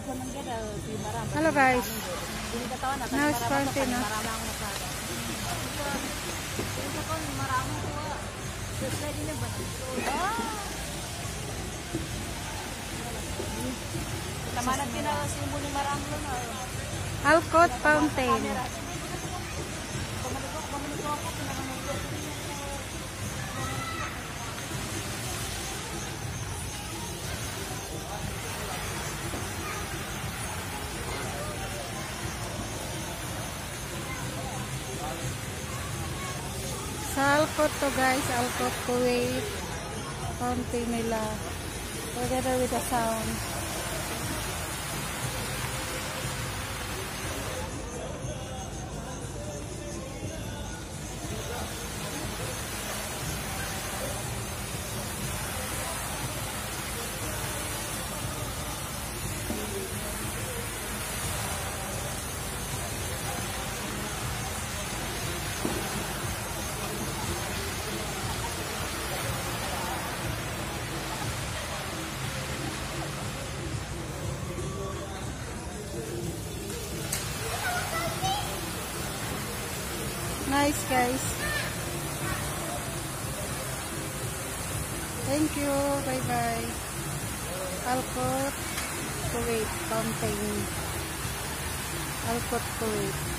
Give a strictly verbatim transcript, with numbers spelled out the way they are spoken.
Hello guys. Nice fountain na. Alcott Fountain. Sa Alcott to guys, Alcott Kuwait fountain nila together with the sound. Nice guys. Thank you. Bye bye. Alcott Kuwait Fountain. Alcott Kuwait.